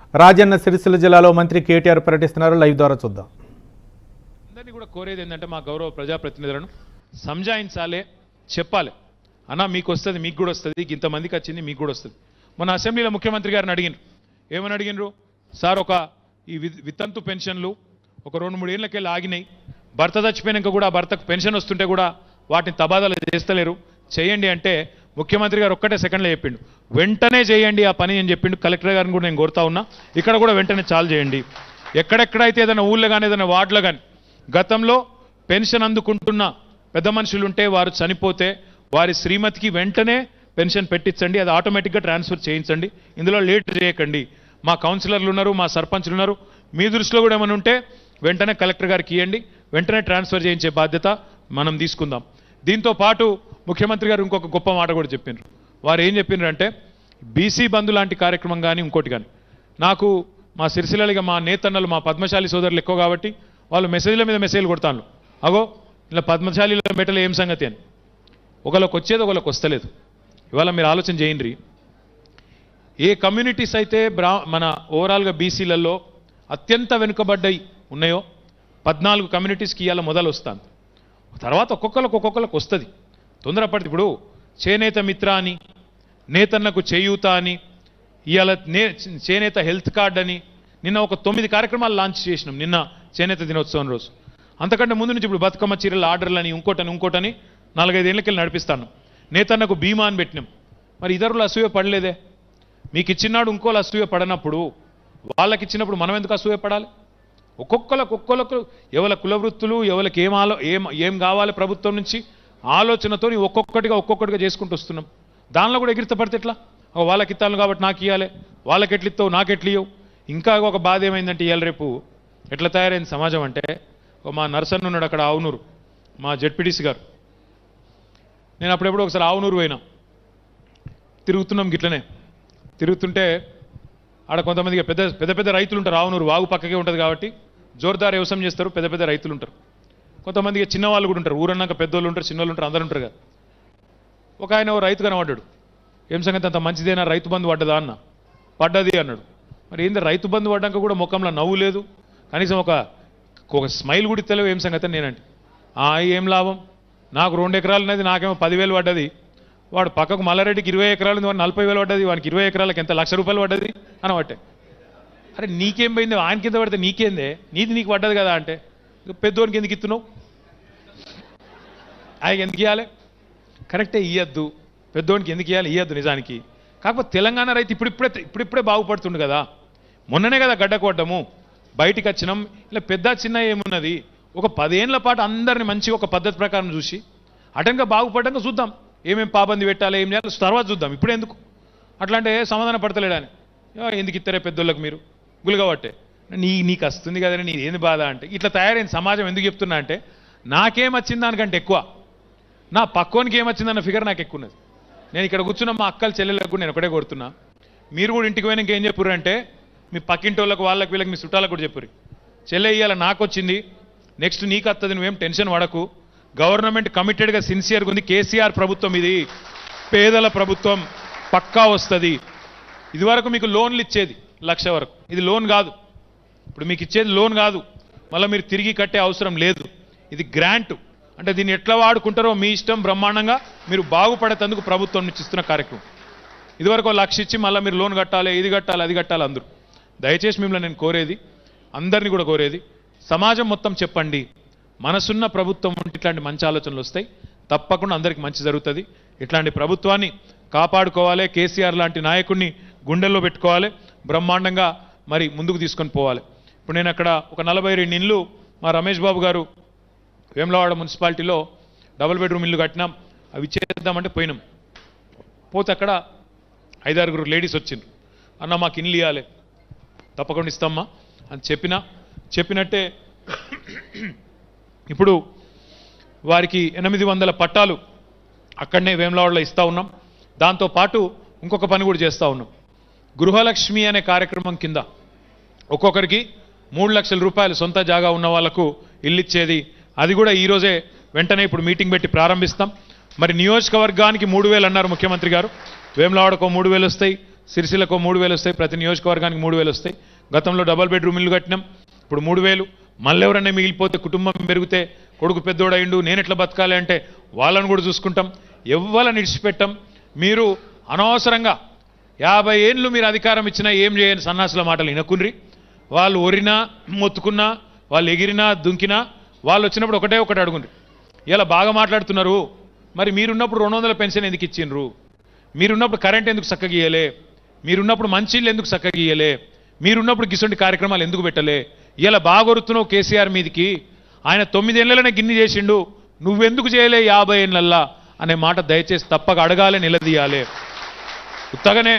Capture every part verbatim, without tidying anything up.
రాజన్న సిరిసిల్ల జిల్లాలో మంత్రి కేటీఆర్ పర్యటిస్తున్నారు. లైవ్ ద్వారా చూద్దాం. అందరినీ కూడా కోరేది ఏంటంటే మా గౌరవ ప్రజాప్రతినిధులను సంజాయించాలి, చెప్పాలి. అన్న మీకు వస్తుంది, మీకు కూడా వస్తుంది, ఇంతమందికి వచ్చింది, మీకు కూడా వస్తుంది. మన అసెంబ్లీలో ముఖ్యమంత్రి గారిని అడిగినారు. ఏమని అడిగినారు? సార్ ఒక ఈ వితంతు పెన్షన్లు ఒక రెండు మూడు ఏళ్ళకెళ్ళి ఆగినాయి, భర్త చచ్చిపోయినాక కూడా భర్తకు పెన్షన్ వస్తుంటే కూడా వాటిని తబాదాలు చేస్తలేరు, చేయండి అంటే ముఖ్యమంత్రి గారు ఒక్కటే సెకండ్లో చెప్పిండు, వెంటనే చేయండి ఆ పని అని చెప్పిండు. కలెక్టర్ గారిని కూడా నేను కోరుతా ఉన్నా, ఇక్కడ కూడా వెంటనే చాలు చేయండి. ఎక్కడెక్కడైతే ఏదైనా ఊళ్ళో కానీ ఏదైనా వార్డులో కానీ గతంలో పెన్షన్ అందుకుంటున్న పెద్ద మనుషులు ఉంటే వారు చనిపోతే వారి శ్రీమతికి వెంటనే పెన్షన్ పెట్టించండి, అది ఆటోమేటిక్గా ట్రాన్స్ఫర్ చేయించండి, ఇందులో లేట్ చేయకండి. మా కౌన్సిలర్లు ఉన్నారు, మా సర్పంచ్లు ఉన్నారు, మీ దృష్టిలో కూడా ఏమైనా ఉంటే వెంటనే కలెక్టర్ గారికి ఇవ్వండి, వెంటనే ట్రాన్స్ఫర్ చేయించే బాధ్యత మనం తీసుకుందాం. దీంతో పాటు ముఖ్యమంత్రి గారు ఇంకొక గొప్ప మాట కూడా చెప్పినారు. వారు ఏం చెప్పినారు అంటే బీసీ బంధు లాంటి కార్యక్రమం కానీ ఇంకోటి కానీ, నాకు మా సిరిసిల్లగా మా నేతన్నలు మా పద్మశాలి సోదరులు ఎక్కువ కాబట్టి వాళ్ళు మెసేజ్ల మీద మెసేజ్లు కొడతాను, అగో ఇలా పద్మశాలిలో మెటలు ఏం సంగతి అని. ఒకళ్ళకి వచ్చేది ఒకళ్ళకి వస్తలేదు. ఇవాళ మీరు ఆలోచన చేయండి, ఏ కమ్యూనిటీస్ అయితే బ్రా మన ఓవరాల్గా బీసీలలో అత్యంత వెనుకబడ్డాయి ఉన్నాయో పద్నాలుగు కమ్యూనిటీస్కి ఇవాళ మొదలు వస్తాను, తర్వాత ఒక్కొక్కరికి ఒక్కొక్కరికి వస్తుంది. తొందరపడి ఇప్పుడు చేనేత మిత్ర అని, నేతన్నకు చేయూత అని, ఇవాళ నే చేనేత హెల్త్ కార్డ్ అని నిన్న ఒక తొమ్మిది కార్యక్రమాలు లాంచ్ చేసినాం నిన్న చేనేత దినోత్సవం రోజు. అంతకంటే ముందు నుంచి ఇప్పుడు బతుకమ్మ చీరల ఆర్డర్లని ఇంకోటని ఇంకోటని నాలుగైదేళ్ళకెళ్ళి నడిపిస్తాను. నేతన్నకు బీమా అని పెట్టినాం. మరి ఇతరులు అసూయ పడలేదే? మీకు ఇచ్చినాడు ఇంకోళ్ళు అసూయ పడనప్పుడు వాళ్ళకి ఇచ్చినప్పుడు మనం ఎందుకు అసూయ పడాలి? ఒక్కొక్కరికి ఒక్కొక్కరు ఎవరి కులవృత్తులు ఎవరికి ఏం ఆలో ఏం ఏం కావాలి ప్రభుత్వం నుంచి ఆలోచనతో ఒక్కొక్కటిగా ఒక్కొక్కటిగా చేసుకుంటూ వస్తున్నాం. దానిలో కూడా ఎగిరిత పడితే ఎట్లా? వాళ్ళకి ఇస్తాను కాబట్టి నాకు ఇవ్వాలి, వాళ్ళకి ఎట్లు ఇస్తావు నాకు ఎట్లు ఇవ్వవు. ఇంకా ఒక బాధ ఏమైందంటే ఇవాళ రేపు ఎట్లా తయారైంది సమాజం అంటే, మా నర్సన్ ఉన్నాడు అక్కడ ఆవునూరు, మా జెడ్పీడీసీ గారు. నేను అప్పుడెప్పుడు ఒకసారి ఆవునూరు పోయినా, తిరుగుతున్నాం గిట్లనే తిరుగుతుంటే ఆడ కొంతమందికి పెద్ద పెద్ద పెద్ద రైతులు ఉంటారు. ఆవునూరు వాగు పక్కకే ఉంటుంది కాబట్టి జోర్దార్ వ్యవసాయం చేస్తారు, పెద్ద పెద్ద రైతులు ఉంటారు. కొంతమందికి చిన్నవాళ్ళు కూడా ఉంటారు, ఊరన్నాక పెద్దోళ్ళు ఉంటారు, చిన్నోళ్ళు ఉంటారు, అందరూ ఉంటారు కదా. ఒక ఆయన ఓ రైతు కనబడ్డాడు. ఏం సంగతి అంత మంచిదేనా, రైతు బంధు పడ్డదా అన్న. పడ్డది అన్నాడు. మరి ఏంది రైతు బంధు పడ్డాక కూడా ముఖంలో నవ్వు లేదు, కనీసం ఒక ఒక స్మైల్ కూడా తెలియవు. ఏం సంగతి అని నేనంటే, ఏం లాభం, నాకు రెండు ఎకరాలు ఉన్నది, నాకేమో పదివేలు పడ్డది, వాడు పక్కకు మల్లారెడ్డికి ఇరవై ఎకరాలు ఉంది, వాడు నలభై వేలు పడ్డది, వానికి ఇరవై ఎకరాలకు ఎంత లక్ష రూపాయలు పడ్డది అనబట్టే. అరే నీకేం పోయింది, ఆయన కింద పడితే నీకేందే, నీది నీకు పడ్డది కదా అంటే, పెద్దోనికి ఎందుకు ఇస్తున్నావు, ఆయనకి ఎందుకు ఇవ్వాలి, కరెక్టే ఇవ్వద్దు, పెద్దోనికి ఎందుకు ఇవ్వాలి, ఇవ్వద్దు నిజానికి. కాకపోతే తెలంగాణ రైతు ఇప్పుడిప్పుడే ఇప్పుడిప్పుడే బాగుపడుతుండు కదా, మొన్ననే కదా గడ్డ కొట్టము, బయటికి వచ్చినాం. ఇలా పెద్ద చిన్న ఏమున్నది, ఒక పదేళ్ల పాటు అందరిని మంచి ఒక పద్ధతి ప్రకారం చూసి అటంగా బాగుపడ్డాక చూద్దాం, ఏమేమి పాబంది పెట్టాలి ఏం చేయాలి తర్వాత చూద్దాం, ఇప్పుడు ఎందుకు అట్లా అంటే సమాధానం పడతలేడని. ఎందుకు ఇస్తారే పెద్దోళ్ళకి మీరు గులిగబట్టే, నీ నీకు వస్తుంది కదని నీ ఏంది బాధ అంటే. ఇట్లా తయారైన సమాజం ఎందుకు చెప్తున్నా అంటే, నాకేం వచ్చింది దానికంటే ఎక్కువ నా పక్కోనికి ఏమొచ్చిందన్న ఫిగర్ నాకు ఎక్కువ ఉన్నది. నేను ఇక్కడ కూర్చున్న మా అక్కలు చెల్లెళ్ళకు నేను ఒకటే కొడుతున్నా, మీరు కూడా ఇంటికి పోయినాక ఏం చెప్పుర్రు అంటే, మీ పక్కింటి వాళ్ళకు వాళ్ళకి వీళ్ళకి మీ చుట్టాలకు కూడా చెప్పుర్రు, చెల్లె ఇయ్యాల నాకు వచ్చింది, నెక్స్ట్ నీకు వస్తుంది, నువ్వేం టెన్షన్ పడకు, గవర్నమెంట్ కమిటెడ్గా సిన్సియర్గా ఉంది, కేసీఆర్ ప్రభుత్వం ఇది పేదల ప్రభుత్వం, పక్కా వస్తుంది. ఇదివరకు మీకు లోన్లు ఇచ్చేది లక్ష వరకు, ఇది లోన్ కాదు, ఇప్పుడు మీకు ఇచ్చేది లోన్ కాదు, మళ్ళీ మీరు తిరిగి కట్టే అవసరం లేదు, ఇది గ్రాంట్. అంటే దీన్ని ఎట్లా వాడుకుంటారో మీ ఇష్టం, బ్రహ్మాండంగా మీరు బాగుపడేందుకు ప్రభుత్వం నుంచి ఇస్తున్న కార్యక్రమం. ఇదివరకు లక్ష ఇచ్చి మళ్ళీ మీరు లోన్ కట్టాలి, ఇది కట్టాలి, అది కట్టాలి. అందరూ దయచేసి మిమ్మల్ని నేను కోరేది, అందరినీ కూడా కోరేది, సమాజం మొత్తం చెప్పండి, మనసున్న ప్రభుత్వం ఉంటే ఇట్లాంటి మంచి ఆలోచనలు వస్తాయి, తప్పకుండా అందరికీ మంచి జరుగుతుంది. ఇట్లాంటి ప్రభుత్వాన్ని కాపాడుకోవాలి, కేసీఆర్ లాంటి నాయకుడిని గుండెల్లో పెట్టుకోవాలి, బ్రహ్మాండంగా మరి ముందుకు తీసుకొని పోవాలి. ఇప్పుడు నేను అక్కడ ఒక నలభై రెండు ఇళ్ళు మా రమేష్ బాబు గారు వేములవాడ మున్సిపాలిటీలో డబుల్ బెడ్రూమ్ ఇల్లు కట్టినాం, అవి ఇచ్చేద్దామంటే పోయినాం. పోతే అక్కడ ఐదారుగురు లేడీస్ వచ్చిండ్రు, అన్న మాకు ఇల్లు ఇవ్వాలి, తప్పకుండా ఇస్తామ్మా అని చెప్పినా చెప్పినట్టే ఇప్పుడు వారికి ఎనిమిది వందల పట్టాలు అక్కడనే వేములవాడలో ఇస్తూ ఉన్నాం. దాంతోపాటు ఇంకొక పని కూడా చేస్తూ ఉన్నాం, గృహలక్ష్మి అనే కార్యక్రమం కింద ఒక్కొక్కరికి మూడు లక్షల రూపాయలు సొంత జాగా ఉన్న వాళ్లకు ఇల్లు ఇచ్చేది, అది కూడా ఈరోజే వెంటనే ఇప్పుడు మీటింగ్ పెట్టి ప్రారంభిస్తాం. మరి నియోజకవర్గానికి మూడు వేలు అన్నారు ముఖ్యమంత్రి గారు, వేములవాడకు మూడు వేలు వస్తాయి, సిరిసిల్లకు మూడు వేలు వస్తాయి, ప్రతి నియోజకవర్గానికి మూడు వేలు వస్తాయి. గతంలో డబల్ బెడ్రూమ్ ఇల్లు కట్టినాం, ఇప్పుడు మూడు వేలు. మళ్ళీ ఎవరన్నా మిగిలిపోతే కుటుంబం పెరిగితే కొడుకు పెద్దోడయిండు నేను ఎట్లా బతకాలి అంటే వాళ్ళని కూడా చూసుకుంటాం. ఎవ్వరని విడిచిపెట్టాం. మీరు అనవసరంగా యాభై ఏళ్ళు మీరు అధికారం ఇచ్చినా ఏం చేయని సన్నాసుల మాటలు వినకుండ్రి. వాళ్ళు ఒరినా మొత్తుకున్నా, వాళ్ళు ఎగిరినా దుంకినా వాళ్ళు వచ్చినప్పుడు ఒకటే ఒకటి అడుగుండ్రి. ఇలా బాగా మాట్లాడుతున్నారు, మరి మీరున్నప్పుడు రెండు వందల పెన్షన్ ఎందుకు ఇచ్చిండ్రు? మీరున్నప్పుడు కరెంట్ ఎందుకు చక్కగా ఇయ్యలే? మీరున్నప్పుడు మంచిళ్ళు ఎందుకు చక్కగా ఇయ్యలే? మీరున్నప్పుడు గిసొంటి కార్యక్రమాలు ఎందుకు పెట్టలే? ఇలా బాగొరుతున్నావు కేసీఆర్ మీదికి. ఆయన తొమ్మిదేళ్లనే గిన్ని చేసిండు, నువ్వెందుకు చేయలే యాభై ఏళ్ళల్లా అనే మాట దయచేసి తప్పక అడగాలి, నిలదీయాలి. ఉత్తగానే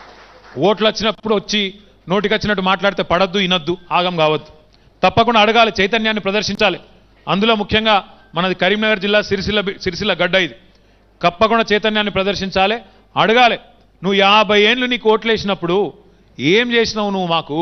ఓట్లు వచ్చినప్పుడు వచ్చి నోటికి వచ్చినట్టు మాట్లాడితే పడద్దు, ఇనద్దు, ఆగం కావద్దు. తప్పకుండా అడగాలి, చైతన్యాన్ని ప్రదర్శించాలి. అందులో ముఖ్యంగా మనది కరీంనగర్ జిల్లా సిరిసిల్ల సిరిసిల్ల గడ్డ. ఇది తప్పకుండా చైతన్యాన్ని ప్రదర్శించాలి, అడగాలి. నువ్వు యాభై ఏళ్ళు నీకు ఓట్లు వేసినప్పుడు ఏం చేసినావు? నువ్వు మాకు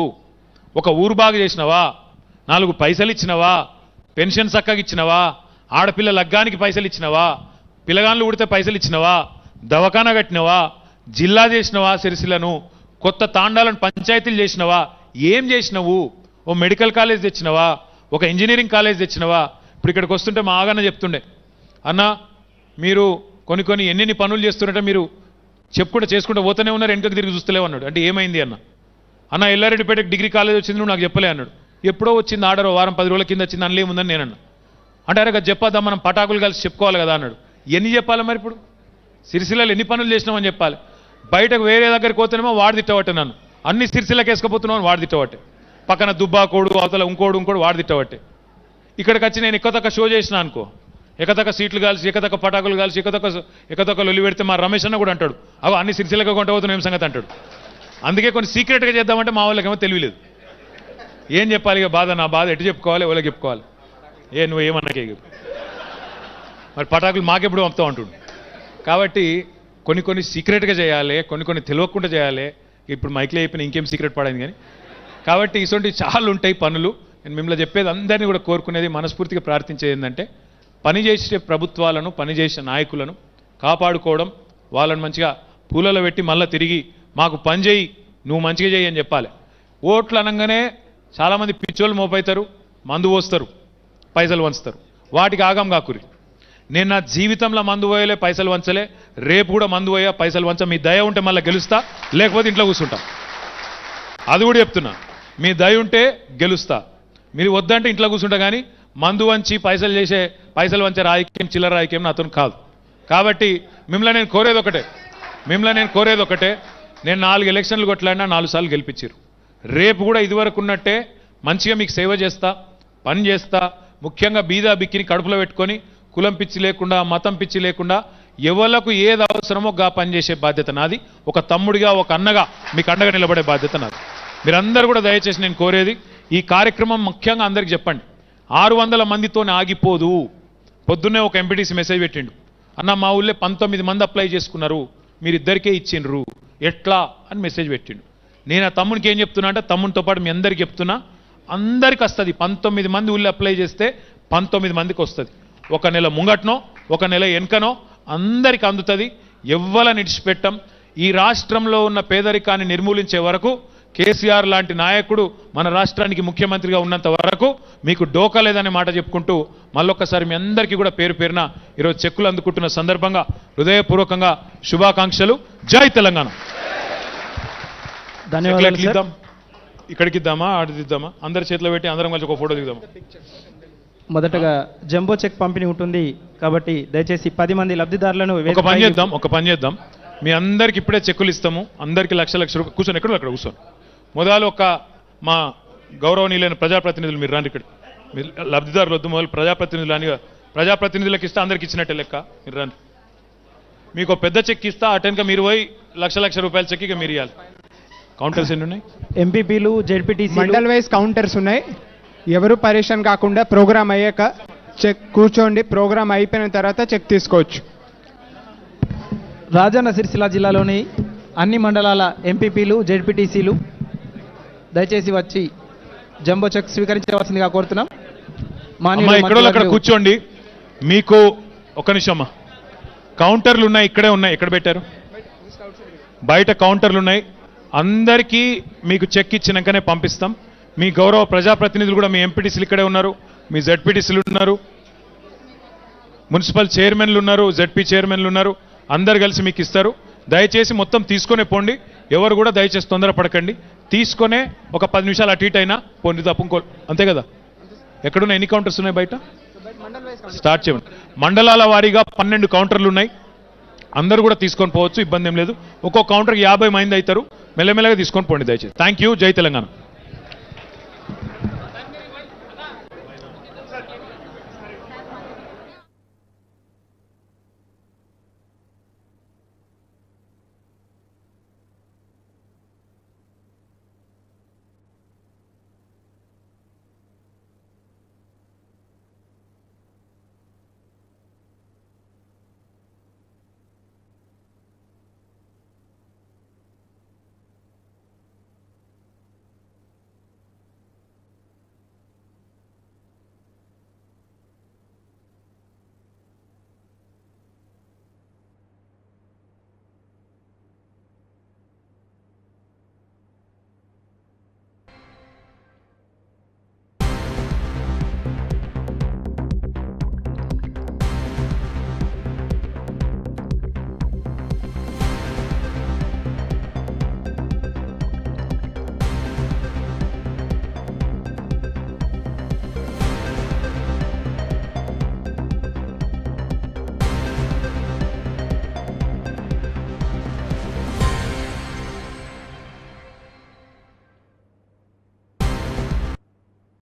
ఒక ఊరు బాగా చేసినవా? నాలుగు పైసలు ఇచ్చినవా? పెన్షన్ చక్కగా ఇచ్చినవా? ఆడపిల్ల లగ్గానికి పైసలు ఇచ్చినవా? పిల్లగాన్లు ఉడితే పైసలు ఇచ్చినవా? దవాఖానా కట్టినవా? జిల్లా చేసినవా? సిరిసిల్లను కొత్త తాండాలను పంచాయతీలు చేసినవా? ఏం చేసినవు? ఓ మెడికల్ కాలేజ్ తెచ్చినవా? ఒక ఇంజనీరింగ్ కాలేజ్ తెచ్చినవా? ఇప్పుడు ఇక్కడికి వస్తుంటే మా ఆగన్న చెప్తుండే, అన్న మీరు కొన్ని కొన్ని ఎన్ని పనులు చేస్తున్నట్టే మీరు చెప్పుకుంటే చేసుకుంటూ పోతూనే ఉన్నారు, వెనుకకు తిరిగి చూస్తలేవు అన్నాడు. అంటే ఏమైంది అన్న? అన్న ఎల్లారెడ్డిపేటకి డిగ్రీ కాలేజ్ వచ్చింది, నువ్వు నాకు చెప్పలే అన్నాడు. ఎప్పుడో వచ్చింది ఆర్డర్, వారం పది రోజుల కింద వచ్చింది, అందులో ఏముందని నేనన్నా. అంటే అరే చెప్పద్దాం, మనం పటాకులు కలిసి చెప్పుకోవాలి కదా అన్నాడు. ఎన్ని చెప్పాలి మరి? ఇప్పుడు సిరిసిల్లలో ఎన్ని పనులు చేసినామని చెప్పాలి. బయటకు వేరే దగ్గరికి పోతేనేమో వాడు తిట్టబట్టే, నన్ను అన్ని సిరిసిల్లకి వేసుకపోతున్నావు వాడు తిట్టబట్టే, పక్కన దుబ్బాకోడు అవతల ఇంకోడు ఇంకోడు వాడు తిట్టబట్టే. ఇక్కడికి వచ్చి నేను ఎక్కతక్క షో చేసిన అనుకో, ఎక్కతక్క సీట్లు కాల్సి ఎక్కతక్క పటాకులు కాల్సి ఎక్కతక్క ఎక్కతక్క లొల్లి పెడితే మా రమేష్ అన్న కూడా అంటాడు, అవి అన్ని సిరిసిల్లగా కొంట పోతున్నా ఏం సంగతి అంటాడు. అందుకే కొన్ని సీక్రెట్గా చేద్దామంటే మా వాళ్ళకేమో తెలియలేదు. ఏం చెప్పాలి? ఇక బాధ, నా బాధ ఎటు చెప్పుకోవాలి, ఎవరికి చెప్పుకోవాలి? ఏ నువ్వు ఏమన్నాకే మరి పటాకులు మాకెప్పుడు పంపుతావు అంటుండు. కాబట్టి కొన్ని కొన్ని సీక్రెట్గా చేయాలి, కొన్ని కొన్ని తెలియకుండా చేయాలి. ఇప్పుడు మైక్లో అయిపోయిన ఇంకేం సీక్రెట్ పడైంది కానీ. కాబట్టి ఇటువంటి చాలా ఉంటాయి పనులు. నేను మిమ్మల్ని చెప్పేది, అందరినీ కూడా కోరుకునేది, మనస్ఫూర్తిగా ప్రార్థించేది ఏంటంటే పనిచేసే ప్రభుత్వాలను, పనిచేసే నాయకులను కాపాడుకోవడం, వాళ్ళని మంచిగా పూలలో పెట్టి మళ్ళీ తిరిగి మాకు పని చేయి, నువ్వు మంచిగా చేయి అని చెప్పాలి. ఓట్లు అనగానే చాలామంది పిచ్చోళ్ళు మోపైతారు, మందు పోస్తారు, పైసలు వంచుతారు. వాటికి ఆగం కాకురి. నేను నా జీవితంలో మందు పోయలే, పైసలు వంచలే, రేపు కూడా మందు పోయా, పైసలు వంచ. మీ దయ ఉంటే మళ్ళీ గెలుస్తా, లేకపోతే ఇంట్లో కూర్చుంటా. అది కూడా చెప్తున్నా, మీ దయ ఉంటే గెలుస్తా, మీరు వద్దంటే ఇంట్లో కూర్చుంటా. కానీ మందు వంచి పైసలు చేసే, పైసలు వంచే రాజకీయం, చిల్లర రాజకీయం నాతో కాదు. కాబట్టి మిమ్మల్ని నేను కోరేది ఒకటే, మిమ్మల్ని నేను కోరేది ఒకటే నేను నాలుగు ఎలక్షన్లు కొట్లాడినా నాలుగు సార్లు గెలిపించారు. రేపు కూడా ఇదివరకు ఉన్నట్టే మంచిగా మీకు సేవ చేస్తా, పని చేస్తా. ముఖ్యంగా బీదా బిక్కిని కడుపులో పెట్టుకొని కులం పిచ్చి లేకుండా, మతం పిచ్చి లేకుండా ఎవరికి ఏది అవసరమో గా పనిచేసే బాధ్యత నాది. ఒక తమ్ముడిగా, ఒక అన్నగా మీకు అండగా నిలబడే బాధ్యత నాది. మీరందరూ కూడా దయచేసి నేను కోరేది, ఈ కార్యక్రమం ముఖ్యంగా అందరికి చెప్పండి. ఆరు వందల మందితోనే ఆగిపోదు. పొద్దున్నే ఒక ఎంపీటీసీ మెసేజ్ పెట్టిండు, అన్న మా ఊళ్ళో పంతొమ్మిది మంది అప్లై చేసుకున్నారు, మీరిద్దరికే ఇచ్చిండ్రు, ఎట్లా అని మెసేజ్ పెట్టిండు. నేను ఆ తమ్మునికి ఏం చెప్తున్నా అంటే, తమ్మునితో పాటు మీ అందరికి చెప్తున్నా, అందరికి వస్తుంది. పంతొమ్మిది మంది ఊళ్ళో అప్లై చేస్తే పంతొమ్మిది మందికి వస్తుంది. ఒక నెల ముంగట్నో ఒక నెల వెనుకనో అందరికి అందుతుంది. ఎవ్వలని ఇడిచిపెట్టం. ఈ రాష్ట్రంలో ఉన్న పేదరికాన్ని నిర్మూలించే వరకు కేసీఆర్ లాంటి నాయకుడు మన రాష్ట్రానికి ముఖ్యమంత్రిగా ఉన్నంత వరకు మీకు డోకా లేదనే మాట చెప్పుకుంటూ మళ్ళొక్కసారి మీ అందరికీ కూడా పేరు పేరున ఈరోజు చెక్కులు అందుకుంటున్న సందర్భంగా హృదయపూర్వకంగా శుభాకాంక్షలు. జై తెలంగాణ. ధన్యవాదాలు. ఇక్కడికి ఇద్దామా, ఆడిద్దామా? అందరి చేతిలో పెట్టి అందరం కలిసి ఒక ఫోటో దిగుదామా? మొదటగా జంబో చెక్ పంపిణీ ఉంటుంది కాబట్టి దయచేసి పది మంది లబ్ధిదారులను ఒక పని చేద్దాం ఒక పని చేద్దాం మీ అందరికి ఇప్పుడే చెక్కులు ఇస్తాము. అందరికి లక్ష లక్ష రూపాయలు. కూర్చొని ఎక్కడ అక్కడ కూర్చొని మొదలు ఒక మా గౌరవనీయులైన ప్రజాప్రతినిధులు మీరు రండి. ఇక్కడ మీరు లబ్ధిదారులు వద్దు, మొదలు ప్రజాప్రతినిధులు అని ప్రజాప్రతినిధులకు ఇస్తే అందరికి ఇచ్చినట్టే లెక్క. మీరు రండి. మీకు పెద్ద చెక్ ఇస్తా, అటెన్గా మీరు పోయి లక్ష లక్ష రూపాయల చెక్ ఇక మీరు ఇవ్వాలి. కౌంటర్స్ ఎన్ని ఉన్నాయి? ఎంపీపీలు, జెడ్పీటీసీ, మండల్ వైజ్ కౌంటర్స్ ఉన్నాయి. ఎవరు పరేషాన్ కాకుండా ప్రోగ్రామ్ అయ్యాక చెక్ కూర్చోండి, ప్రోగ్రామ్ అయిపోయిన తర్వాత చెక్ తీసుకోవచ్చు. రాజన్న సిరిసిల్ల జిల్లాలోని అన్ని మండలాల ఎంపీపీలు, జెడ్పీటీసీలు దయచేసి వచ్చి జంబో చెక్ స్వీకరించవలసిందిగా కోరుతున్నాం. ఇక్కడ అక్కడ కూర్చోండి. మీకు ఒక నిమిషం, కౌంటర్లు ఉన్నాయి, ఇక్కడే ఉన్నాయి. ఎక్కడ పెట్టారు? బయట కౌంటర్లు ఉన్నాయి, అందరికీ మీకు చెక్ ఇచ్చినాకనే పంపిస్తాం. మీ గౌరవ ప్రజాప్రతినిధులు కూడా మీ ఎంపీటీసీలు ఇక్కడే ఉన్నారు, మీ జెడ్పీటీసీలు ఉన్నారు, మున్సిపల్ చైర్మన్లు ఉన్నారు, జెడ్పీ చైర్మన్లు ఉన్నారు. అందరు కలిసి మీకు ఇస్తారు. దయచేసి మొత్తం తీసుకునే పోండి. ఎవరు కూడా దయచేసి తొందరపడకండి. తీసుకునే ఒక పది నిమిషాలు అటు ఇటు అయినా పోండి తప్ప ఇంకో అంతే కదా. ఎక్కడున్నా ఎన్ని కౌంటర్స్ ఉన్నాయి బయట? స్టార్ట్ చేయండి. మండలాల వారీగా పన్నెండు కౌంటర్లు ఉన్నాయి. అందరూ కూడా తీసుకొని పోవచ్చు, ఇబ్బంది ఏం లేదు. ఒక్కో కౌంటర్కి యాభై మంది అవుతారు. మెల్లమెల్లగా తీసుకొని పోండి దయచేసి. Thank you. జై తెలంగాణ.